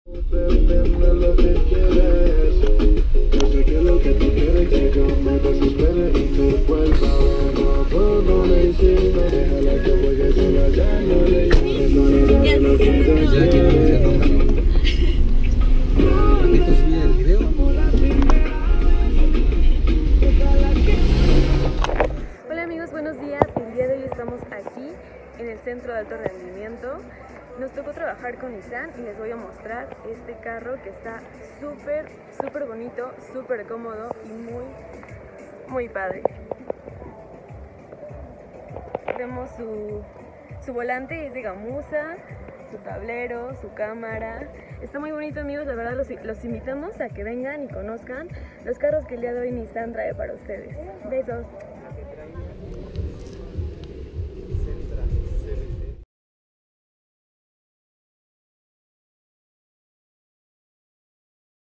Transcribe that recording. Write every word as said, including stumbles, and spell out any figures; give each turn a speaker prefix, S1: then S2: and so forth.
S1: Hola amigos, buenos días. El día de hoy estamos aquí en el Centro de Alto Rendimiento. Nos tocó trabajar con Nissan y les voy a mostrar este carro que está súper, súper bonito, súper cómodo y muy, muy padre. Vemos su, su volante, es de gamuza, su tablero, su cámara. Está muy bonito amigos, la verdad los, los invitamos a que vengan y conozcan los carros que el día de hoy Nissan trae para ustedes. Besos.